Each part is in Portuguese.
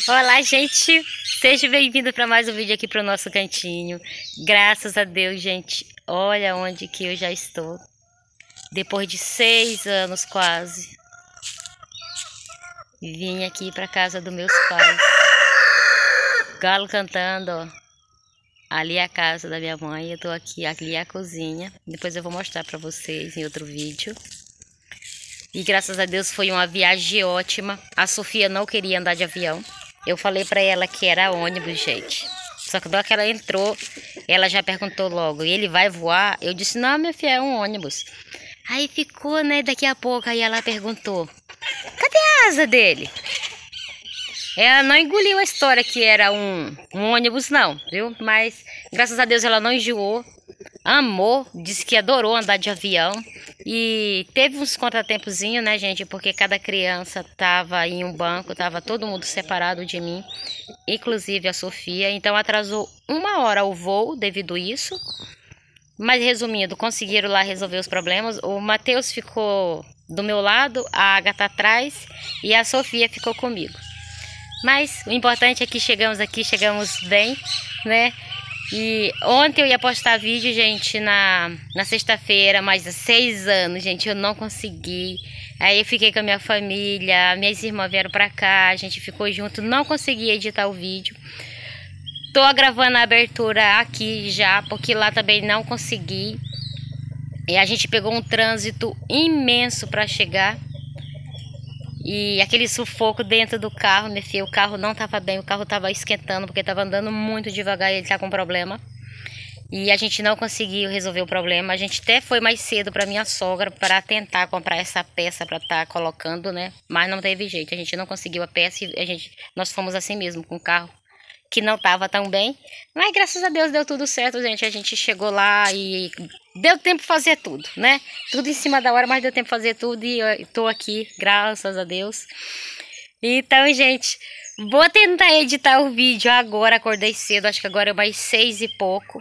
Olá, gente! Seja bem-vindo para mais um vídeo aqui para o nosso cantinho. Graças a Deus, gente, olha onde que eu já estou. Depois de 6 anos quase. Vim aqui para casa dos meus pais. Galo cantando, ó. Ali é a casa da minha mãe, eu tô aqui, ali é a cozinha. Depois eu vou mostrar para vocês em outro vídeo. E graças a Deus foi uma viagem ótima. A Sofia não queria andar de avião. Eu falei para ela que era ônibus, gente. Só que na hora que ela entrou, ela já perguntou logo, e ele vai voar? Eu disse, não, minha filha, é um ônibus. Aí ficou, né, daqui a pouco, aí ela perguntou, cadê a asa dele? Ela não engoliu a história que era um ônibus, não, viu? Mas, graças a Deus, ela não enjoou. Amou, disse que adorou andar de avião. E teve uns contratempozinhos, né, gente? Porque cada criança tava em um banco, tava todo mundo separado de mim. Inclusive a Sofia. Então atrasou 1 hora o voo devido a isso. Mas resumindo, conseguiram lá resolver os problemas. O Matheus ficou do meu lado, a Agatha atrás e a Sofia ficou comigo. Mas o importante é que chegamos aqui, chegamos bem, né? E ontem eu ia postar vídeo, gente, na sexta-feira, mas há 6 anos, gente, eu não consegui. Aí eu fiquei com a minha família, minhas irmãs vieram pra cá, a gente ficou junto, não consegui editar o vídeo. Tô gravando a abertura aqui já, porque lá também não consegui. E a gente pegou um trânsito imenso pra chegar. E aquele sufoco dentro do carro, minha filha, o carro não estava bem, o carro estava esquentando, porque estava andando muito devagar e ele está com problema. E a gente não conseguiu resolver o problema. A gente até foi mais cedo para minha sogra para tentar comprar essa peça para estar colocando, né? Mas não teve jeito, a gente não conseguiu a peça e nós fomos assim mesmo, com o carro que não estava tão bem. Mas graças a Deus deu tudo certo, gente. A gente chegou lá e deu tempo de fazer tudo, né? Tudo em cima da hora, mas deu tempo de fazer tudo e eu tô aqui, graças a Deus. Então, gente, vou tentar editar o vídeo agora. Acordei cedo, acho que agora é mais 6 e pouco.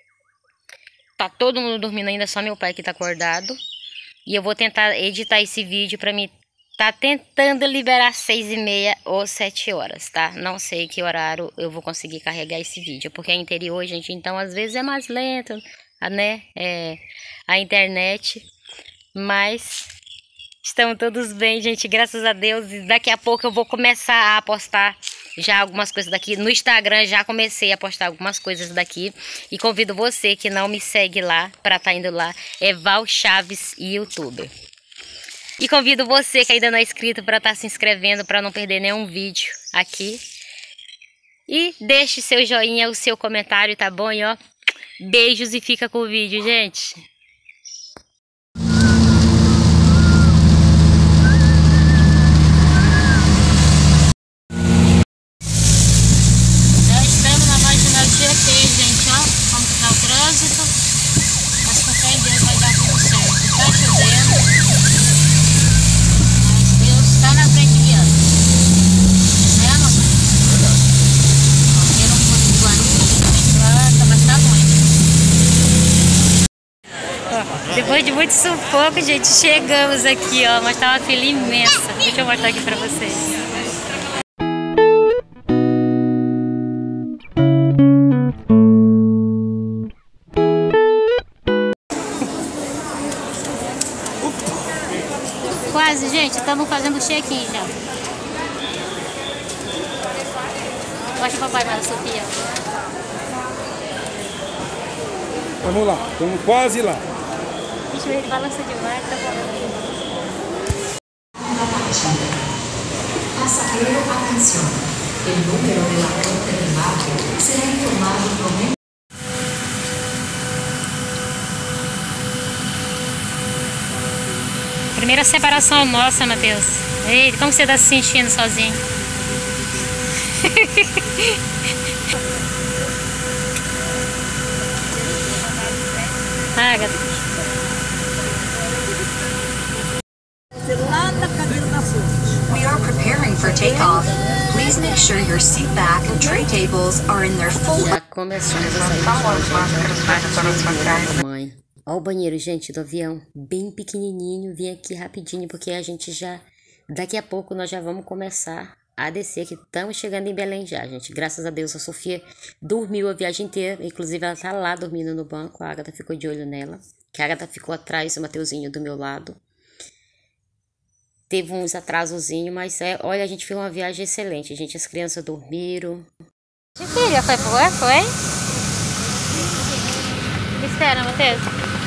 Tá todo mundo dormindo ainda, só meu pai que tá acordado. E eu vou tentar editar esse vídeo pra mim tá tentando liberar 6h30 ou 7 horas, tá? Não sei que horário eu vou conseguir carregar esse vídeo, porque é interior, gente, então às vezes é mais lento, né? A internet, mas estão todos bem, gente, graças a Deus. E daqui a pouco eu vou começar a postar já algumas coisas daqui. No Instagram já comecei a postar algumas coisas daqui. E convido você que não me segue lá, para estar indo lá, é Val Chaves YouTuber. E convido você que ainda não é inscrito para estar se inscrevendo, para não perder nenhum vídeo aqui. E deixe seu joinha, o seu comentário, tá bom? E ó, beijos e fica com o vídeo, gente. Já estamos na marginal Tietê, gente, ó. Como que tá o trânsito. Mas com fé em Deus vai dar tudo certo. Tá chovendo. Tá na frente guiando. Né, mamãe? Quero um pouco de Guarulhos, mas tá longe. Depois de muito sufoco, gente, chegamos aqui, ó. Mas tá uma fila imensa. Deixa eu mostrar aqui pra vocês. Quase, gente, estamos fazendo o check-in já. Mostra o papai, mas Sofia. Vamos lá, estamos quase lá. Deixa eu ver, ele balança demais, tá falando. Passageiro, atenção. O número de la puerta de embarque será informado no momento. Primeira separação nossa, Matheus. Ei, como você tá se sentindo sozinho? Agatha. We are preparing for takeoff. Please make sure your seat back and tray tables are in their full. Já começamos a sair. Mãe. Ó o banheiro, gente, do avião, bem pequenininho. Vim aqui rapidinho porque a gente já, daqui a pouco nós já vamos começar a descer, que estamos chegando em Belém já, gente. Graças a Deus, a Sofia dormiu a viagem inteira. Inclusive, ela tá lá dormindo no banco. A Agatha ficou de olho nela. Que a Agatha ficou atrás, o Mateuzinho do meu lado. Teve uns atrasozinhos, mas olha, a gente fez uma viagem excelente, gente. As crianças dormiram. Filha, foi boa? Foi? Espera, Matheus.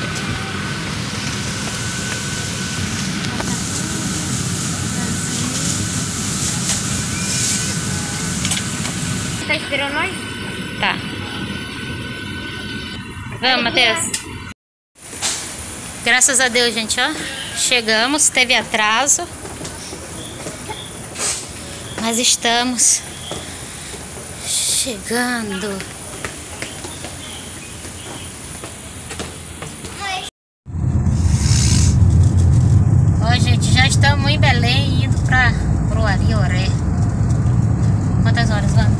Tá esperando nós? Tá. Vamos, Matheus. Graças a Deus, gente, ó. Chegamos, teve atraso. Mas estamos chegando. Ó, gente, já estamos em Belém, indo pro Arioré. Quantas horas, vamos?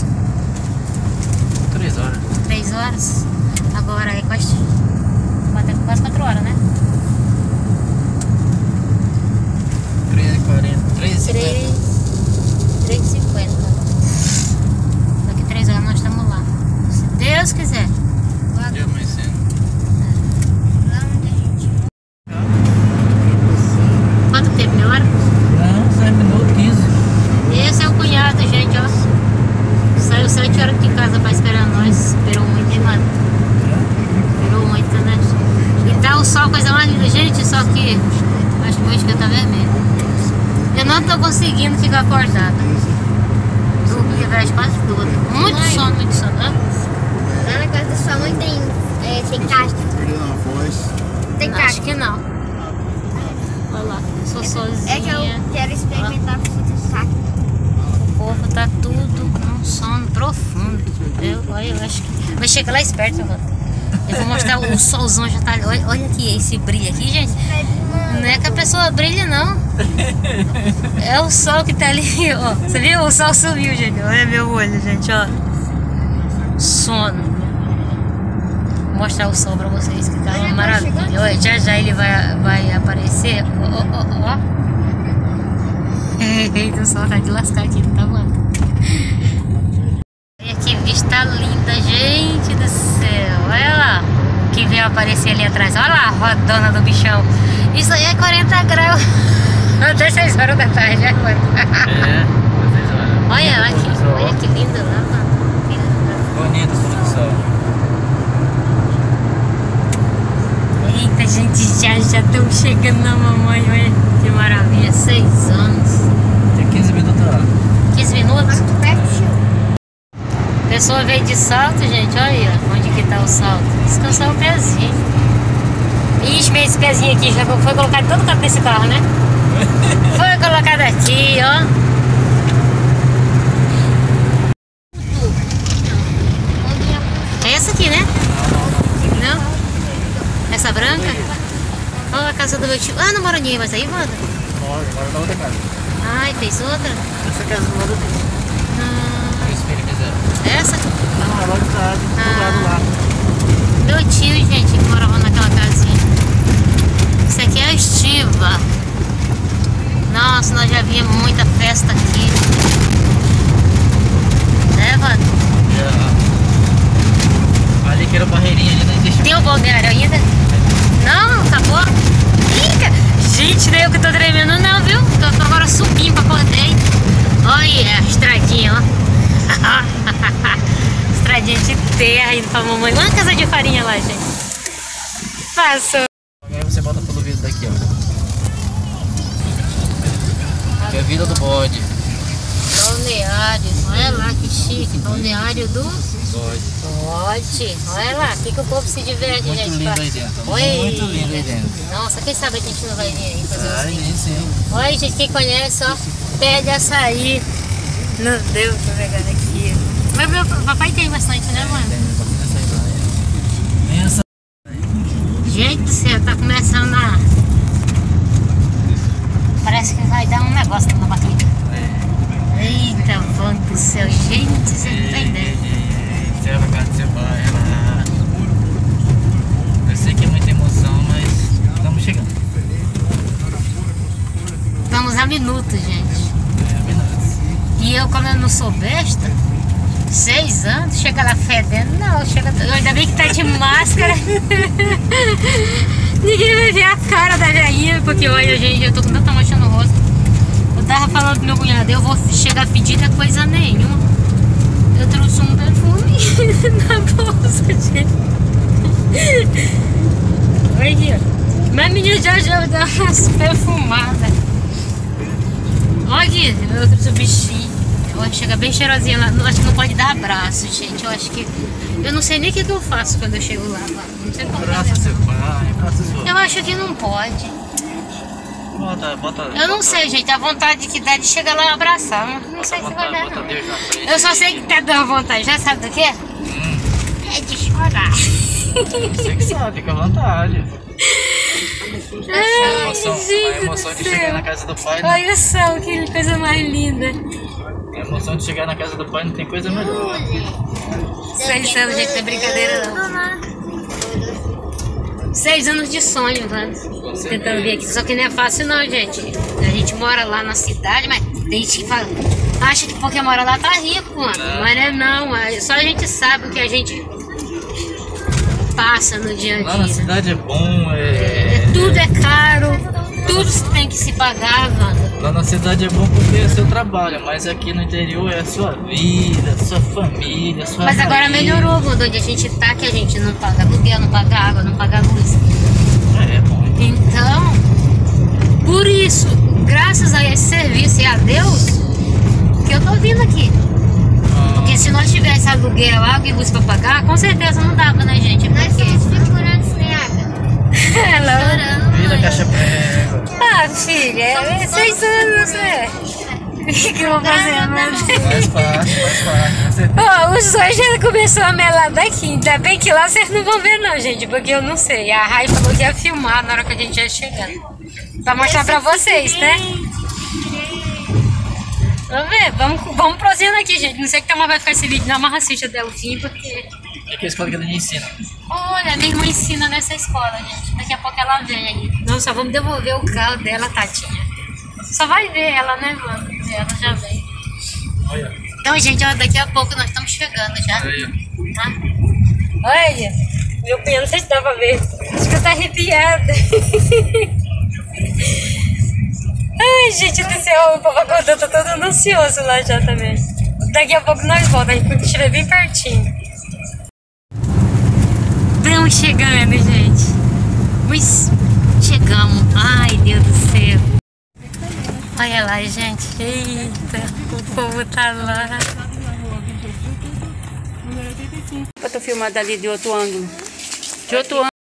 3 horas. 3 horas? Agora é quase 4 horas, né? 3h40. 3h50. 3h50. Daqui 3 horas nós estamos lá. Se Deus quiser. Já amanhecendo. Quanto tempo? Meia hora? Não, 7 minutos, 15. Esse é o cunhado, gente, ó. Saiu 7 horas de casa pra esperar nós. Esperou muito, hein, mano? Esperou muito, né? E tá o sol, coisa mais linda, gente. Só que acho que hoje que tá vermelho. Eu não tô conseguindo ficar acordada. Dormi a viagem quase toda. Muito sono, muito sono. Lá na casa da sua mãe tem caixa. Tem Acho caixa. que não. Olha lá, sou sozinha. É que eu quero experimentar com essa caixa. O povo tá tudo num sono profundo. Olha, eu acho que vai chegar lá esperto, eu vou mostrar o solzão já tá. Olha aqui esse brilho aqui, gente. Não é que a pessoa brilha, não. É o sol que tá ali, ó. Você viu? O sol subiu, gente. Olha meu olho, gente, ó. Sono. Vou mostrar o sol pra vocês, que tá uma maravilha. Olha, já ele vai aparecer. Ó. Eita, o sol tá de lascar aqui, não tá bom? Olha que vista linda, gente do céu. Olha lá. Que veio aparecer ali atrás. Olha lá, a rodona do bichão. Isso aí é 40 graus. Até 6 horas da tarde, já quanto? Olha que lindo lá, mano. Bonito o pôr do sol. Eita, gente, já estamos chegando na mamãe. Olha que maravilha, 6 anos. Tem 15 minutos lá. 15 minutos? A pessoa veio de salto, gente. Olha aí, onde que tá o salto. Descansar o pezinho. Ixi, esse pezinho aqui já foi colocado em todo canto desse carro, né? Foi colocado aqui, ó. É essa aqui, né? Não? Essa branca? Olha a casa do meu tio. Ah, não mora ninguém mais aí, Wanda? Agora na outra casa. Ai, fez outra? Essa casa do lado dele. Ah, O espelho fizeram. essa? Não, é lá do lado lá. Meu tio, gente, que morava naquela casinha. Isso aqui é a estiva. Nossa, nós já vimos muita festa aqui. Né, Wanda? Ali que era barreirinha, ali não existe. Tem o balneário ainda? Não, acabou? Ih, gente, nem eu que tô tremendo não, viu? Tô agora subindo pra acordei. Olha a estradinha, ó. Estradinha de terra indo pra mamãe. Uma casa de farinha lá, gente. Passou. Aí você bota pelo vidro daqui, ó. Que é a vida do bode. Balneário, olha lá que chique. Balneário do Bode. Bode. Olha lá, aqui que o povo se diverte, Muito gente. lindo aí dentro. Oi. Muito lindo aí dentro. Nossa, quem sabe a gente não vai vir aí fazer Ai, uns vídeos. sim. Olha, gente, quem conhece, ó, pede açaí. Meu Deus, tô pegando aqui. Mas meu papai tem bastante, né, mano? Tem essa. Gente do céu, tá começando a... Parece que vai dar um negócio na barriga. Eita, mano do céu, gente, você não tem ideia. Eu sei que é muita emoção, mas estamos chegando. Estamos a minutos, gente. É, minutos. E eu, como eu não sou besta, 6 anos, chega lá fedendo, não, ainda bem que tá de máscara. Ninguém vai ver a cara da velhinha, porque olha, gente, eu tô com tanta mancha no rosto. Eu tava falando pro meu cunhado, eu vou chegar fedida coisa nenhuma. Eu trouxe um perfume na bolsa, gente. Olha aqui, ó. Mas a menina já dá umas perfumadas. Olha aqui, eu trouxe o bichinho. Chega bem cheirosinha lá. Acho que não pode dar abraço, gente. Eu acho que... Eu não sei nem o que eu faço quando eu chego lá. Não sei como Abraça seu pai, abraça sua. Eu acho que não pode. Bota. Eu não sei, gente. A vontade que dá de chegar lá e abraçar. Não sei se vai dar. Bota Deus na frente. Eu só sei que tá dando vontade. Já sabe do quê? É de chorar. Você que sabe, fica à vontade. Ai, A emoção de chegar na casa do pai, né? olha só, que coisa mais linda. A emoção de chegar na casa do pai não tem coisa melhor. 6 anos, gente, não é brincadeira não. 6 anos de sonho, mano. Tentando vir aqui. Só que não é fácil não, gente. A gente mora lá na cidade, mas tem gente que fala, acha que porque mora lá tá rico, mano. Mas não, só a gente sabe o que a gente passa no dia a dia. Lá na cidade é bom, Tudo é caro, tudo tem que se pagar, mano. Lá na cidade é bom porque é seu trabalho, mas aqui no interior é a sua vida, sua família, sua Mas agora raiz. melhorou, mano, onde a gente tá, que a gente não paga aluguel, não paga água, não paga luz. É bom. Então, por isso, graças a esse serviço e a Deus, que eu tô vindo aqui. Porque se nós tivesse aluguel, água e luz pra pagar, com certeza não dava, né, gente? Nós Porque... somos figurantes de água. Ela... Vida caixa prego. Ah, filha, é 6 anos, né? O que eu vou fazer, mano? Faz parte. Você Ó, o sol já começou a melar daqui. Ainda bem que lá vocês não vão ver não, gente, porque eu não sei. A Rai falou que ia filmar na hora que a gente ia chegando. Pra mostrar pra vocês, né? Vamos ver, vamos prosseguindo aqui, gente. Não sei que tamanho vai ficar esse vídeo, não, mas assiste até o fim, porque... é que a escola que a gente ensina. Olha, minha irmã ensina nessa escola, gente. Daqui a pouco ela vem aí. Não, só vamos devolver o carro dela, tadinha. Só vai ver ela, né, mano? Ela já vem. Olha. Então, gente, ó, daqui a pouco nós estamos chegando já. Aí, Tá? Olha, meu cunhado, não sei se dá pra ver. Acho que eu tô arrepiada. Ai, gente do céu, o papagodão tá todo ansioso lá já também. Daqui a pouco nós voltamos, a gente estiver bem pertinho. Estamos chegando, gente. Mas chegamos. Ai, Deus do céu. Olha lá, gente. Eita, o povo tá lá. Eu tô filmando ali de outro ângulo. De outro ângulo.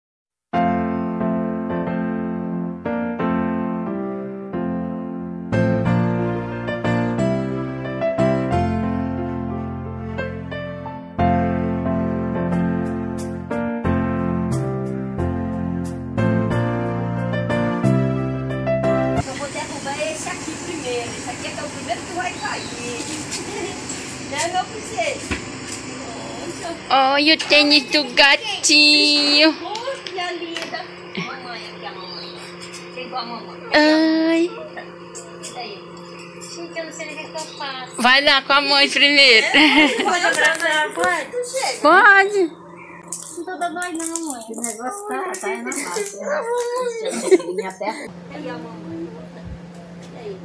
Eu vou derrubar esse aqui primeiro. Esse aqui é que é o primeiro que vai cair. Né, meu princesa? Olha o tênis do gatinho. Minha linda. Mamãe aqui, a mamãe. Chegou a mamãe. Ai. Aí. Gente, eu não sei nem o que eu faço. Vai lá com a mãe primeiro. Pode abraçar, pode? Pode. Não tô dando mais não, mãe. O negócio tá aí na massa. Minha perna. Aí, a mamãe. Aí.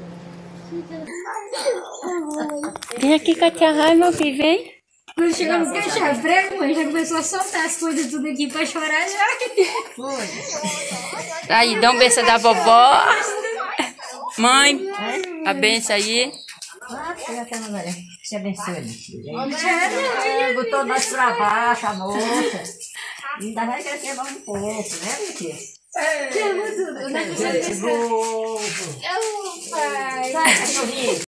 Vem aqui com a tia Rai, meu filho, vem. Quando chegamos no caixa prego, mãe, já começou a soltar as coisas tudo aqui pra chorar já. Aí, dá um beijo da vovó. Mãe, a benção aí. Te abençoe. Botou nós pra baixo, a moça. Ainda vai crescer mais um pouco, né, meu filho? Tudo, né? Pai.